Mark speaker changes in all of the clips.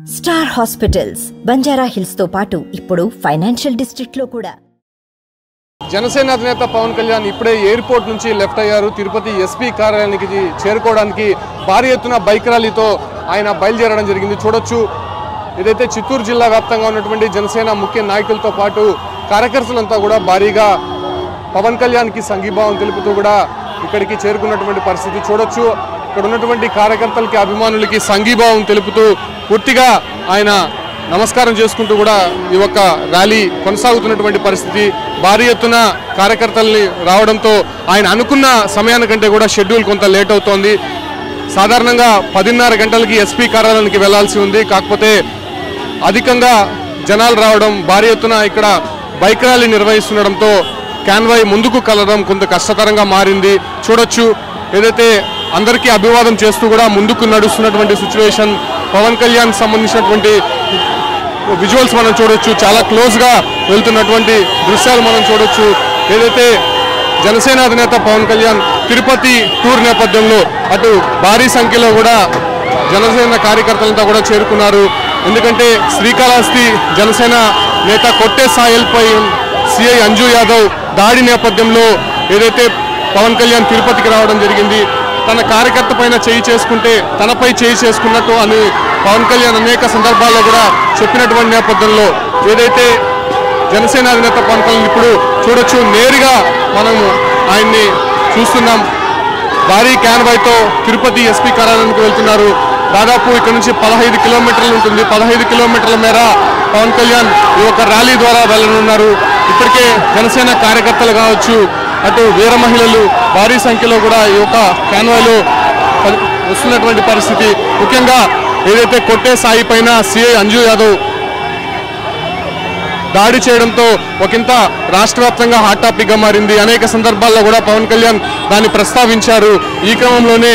Speaker 1: Star hospitals Banjara hills తో పాటు ఇప్పుడు ఫైనాన్షియల్ డిస్ట్రిక్ట్ లో కూడా
Speaker 2: జనసేన అధినేత పవన్ కళ్యాణ్ ఇప్పుడే ఎయిర్పోర్ట్ నుంచి లెఫ్ట్ అయ్యారు. తిరుపతి ఎస్పీ కార్యాలయానికి చేరుకోవడానికి భారీ ఎత్తున బైక్ ర్యాలీతో ఆయన బయలుదేరడం జరిగింది. చూడొచ్చు, ఏదైతే చిత్తూరు జిల్లా వ్యాప్తంగా ఉన్నటువంటి జనసేన ముఖ్య నాయకులతో పాటు కార్యకర్తలంతా కూడా భారీగా పవన్ కళ్యాణ్కి సంఘీభావం తెలుపుతూ కూడా ఇక్కడికి చేరుకున్నటువంటి పరిస్థితి చూడొచ్చు. ఇక్కడ ఉన్నటువంటి కార్యకర్తలకి, అభిమానులకి సంఘీభావం తెలుపుతూ పూర్తిగా ఆయన నమస్కారం చేసుకుంటూ కూడా ఈ యొక్క ర్యాలీ కొనసాగుతున్నటువంటి పరిస్థితి. భారీ ఎత్తున కార్యకర్తల్ని రావడంతో ఆయన అనుకున్న సమయానికంటే కూడా షెడ్యూల్ కొంత లేట్ అవుతోంది. సాధారణంగా 10:30 గంటలకి ఎస్పీ కార్యాలయానికి వెళ్లాల్సి ఉంది. కాకపోతే అధికంగా జనాలు రావడం, భారీ ఎత్తున ఇక్కడ బైక్ ర్యాలీ నిర్వహిస్తుండడంతో కాన్వాయ్ ముందుకు కలవడం కొంత కష్టతరంగా మారింది. చూడొచ్చు, ఏదైతే అందరికీ అభివాదం చేస్తూ కూడా ముందుకు నడుస్తున్నటువంటి సిచ్యువేషన్. పవన్ కళ్యాణ్ సంబంధించినటువంటి విజువల్స్ మనం చూడొచ్చు. చాలా క్లోజ్గా వెళ్తున్నటువంటి దృశ్యాలు మనం చూడొచ్చు. ఏదైతే జనసేన అధినేత పవన్ కళ్యాణ్ తిరుపతి టూర్ నేపథ్యంలో అటు భారీ సంఖ్యలో కూడా జనసేన కార్యకర్తలంతా కూడా చేరుకున్నారు. ఎందుకంటే శ్రీకాళహస్తి జనసేన నేత కొట్టే సాయల్పై సిఐ అంజు యాదవ్ దాడి నేపథ్యంలో ఏదైతే పవన్ కళ్యాణ్ తిరుపతికి రావడం జరిగింది. తన కార్యకర్త పైన చేయి చేసుకుంటే తనపై చేయి చేసుకున్నట్టు అని పవన్ కళ్యాణ్ అనేక సందర్భాల్లో కూడా చెప్పినటువంటి నేపథ్యంలో ఏదైతే జనసేన అధినేత పవన్ కళ్యాణ్ ఇప్పుడు చూడొచ్చు, నేరుగా మనము ఆయన్ని చూస్తున్నాం. భారీ కాన్వాయ్తో తిరుపతి ఎస్పీ కార్యాలయానికి వెళ్తున్నారు. దాదాపు ఇక్కడ నుంచి 15 కిలోమీటర్లు ఉంటుంది. 15 కిలోమీటర్ల మేర పవన్ కళ్యాణ్ ఈ యొక్క ర్యాలీ ద్వారా వెళ్ళనున్నారు. ఇప్పటికే జనసేన కార్యకర్తలు కావచ్చు, అటు వీర మహిళలు భారీ సంఖ్యలో కూడా ఈ యొక్క కాన్వాయ్లో వస్తున్నటువంటి పరిస్థితి. ముఖ్యంగా ఏదైతే కొట్టే సాయి పైన సిఐ అంజు యాదవ్ దాడి చేయడంతో ఒకంత రాష్ట్ర వ్యాప్తంగా హాట్ టాపిక్గా మారింది. అనేక సందర్భాల్లో కూడా పవన్ కళ్యాణ్ దాన్ని ప్రస్తావించారు. ఈ క్రమంలోనే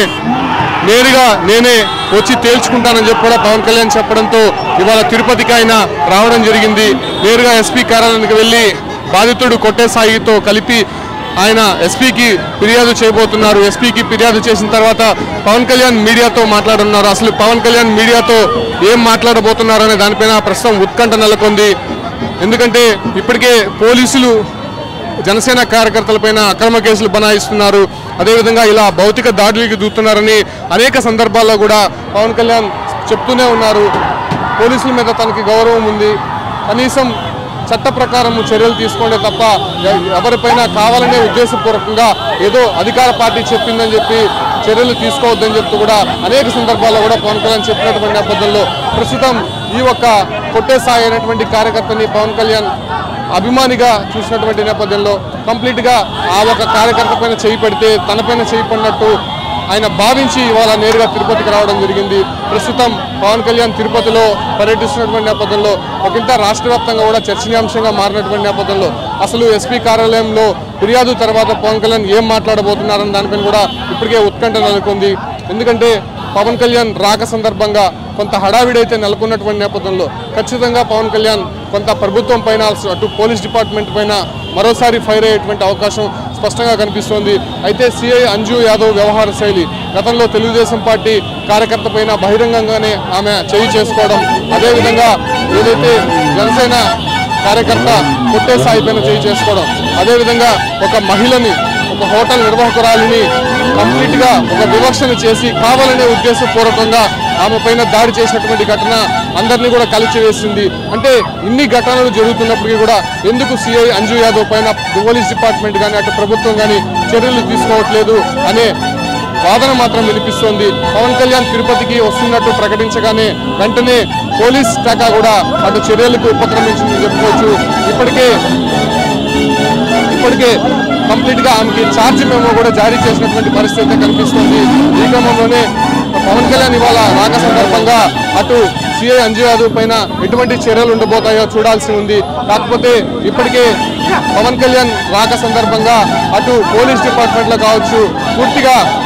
Speaker 2: నేరుగా నేనే వచ్చి తేల్చుకుంటానని చెప్పి కూడా పవన్ కళ్యాణ్ చెప్పడంతో ఇవాళ తిరుపతికి ఆయన రావడం జరిగింది. నేరుగా ఎస్పీ కార్యాలయానికి వెళ్ళి బాధితుడు కొట్టే సాయితో కలిపి ఆయన ఎస్పీకి ఫిర్యాదు చేయబోతున్నారు. ఎస్పీకి ఫిర్యాదు చేసిన తర్వాత పవన్ కళ్యాణ్ మీడియాతో మాట్లాడుతున్నారు. అసలు పవన్ కళ్యాణ్ మీడియాతో ఏం మాట్లాడబోతున్నారు అనే దానిపైన ప్రస్తుతం ఉత్కంఠ నెలకొంది. ఎందుకంటే ఇప్పటికే పోలీసులు జనసేన కార్యకర్తలపైన అక్రమ కేసులు బనాయిస్తున్నారు. అదేవిధంగా ఇలా భౌతిక దాడులకు దూతున్నారని అనేక సందర్భాల్లో కూడా పవన్ కళ్యాణ్ చెప్తూనే ఉన్నారు. పోలీసుల మీద తనకి గౌరవం ఉంది, కనీసం చట్ట ప్రకారం చర్యలు తీసుకోండి తప్ప ఎవరిపైన కావాలనే ఉద్దేశపూర్వకంగా ఏదో అధికార పార్టీ చెప్పిందని చెప్పి చర్యలు తీసుకోవద్దని చెప్తూ కూడా అనేక సందర్భాల్లో కూడా పవన్ కళ్యాణ్ చెప్పినటువంటి నేపథ్యంలో ప్రస్తుతం ఈ ఒక్క కొట్టే సాయి అయినటువంటి కార్యకర్తని పవన్ కళ్యాణ్ అభిమానిగా చూసినటువంటి నేపథ్యంలో కంప్లీట్గా ఆ ఒక కార్యకర్త పైన చేయి పెడితే తనపైన చేయి పడినట్టు ఆయన భావించి ఇవాళ నేరుగా తిరుపతికి రావడం జరిగింది. ప్రస్తుతం పవన్ కళ్యాణ్ తిరుపతిలో పర్యటిస్తున్నటువంటి నేపథ్యంలో ఒకంత రాష్ట్ర వ్యాప్తంగా కూడా చర్చనీయాంశంగా మారినటువంటి నేపథ్యంలో అసలు ఎస్పీ కార్యాలయంలో ఫిర్యాదు తర్వాత పవన్ కళ్యాణ్ ఏం మాట్లాడబోతున్నారని దానిపైన కూడా ఇప్పటికే ఉత్కంఠ నెలకొంది. ఎందుకంటే పవన్ కళ్యాణ్ రాక సందర్భంగా కొంత హడావిడైతే నెలకొన్నటువంటి నేపథ్యంలో ఖచ్చితంగా పవన్ కళ్యాణ్ కొంత ప్రభుత్వం పైన, అటు పోలీస్ డిపార్ట్మెంట్ పైన మరోసారి ఫైర్ అయ్యేటువంటి అవకాశం స్పష్టంగా కనిపిస్తోంది. అయితే సిఐ అంజు యాదవ్ వ్యవహార శైలి గతంలో తెలుగుదేశం పార్టీ కార్యకర్త పైన బహిరంగంగానే ఆమె చేయి చేసుకోవడం, అదేవిధంగా ఏదైతే జనసేన కార్యకర్త కొట్టే సాయి పైన చేయి చేసుకోవడం, అదేవిధంగా ఒక మహిళని, ఒక హోటల్ నిర్వాహకురాలిని కంప్లీట్గా ఒక వివక్షను చేసి కావాలనే ఉద్దేశపూర్వకంగా ఆమె పైన దాడి చేసినటువంటి ఘటన అందరినీ కూడా కలిచివేసింది. అంటే ఇన్ని ఘటనలు జరుగుతున్నప్పటికీ కూడా ఎందుకు సిఐ అంజు యాదవ్ పైన పోలీస్ డిపార్ట్మెంట్ కానీ అటు ప్రభుత్వం కానీ చర్యలు తీసుకోవట్లేదు అనే వాదన మాత్రం వినిపిస్తోంది. పవన్ కళ్యాణ్ తిరుపతికి వస్తున్నట్టు ప్రకటించగానే వెంటనే పోలీస్ శాఖ కూడా అటు చర్యలకు ఉపక్రమించిందని చెప్పుకోవచ్చు. ఇప్పటికే కంప్లీట్గా ఆమెకి ఛార్జ్ మెమో కూడా జారీ చేసినటువంటి పరిస్థితి కనిపిస్తుంది. ఈ క్రమంలోనే పవన్ కళ్యాణ్ ఇవాళ రాక సందర్భంగా అటు సిఐ అంజు యాదవ్ పైన ఎటువంటి చర్యలు ఉండబోతాయో చూడాల్సి ఉంది. కాకపోతే ఇప్పటికే పవన్ కళ్యాణ్ రాక సందర్భంగా అటు పోలీస్ డిపార్ట్మెంట్లో కావచ్చు పూర్తిగా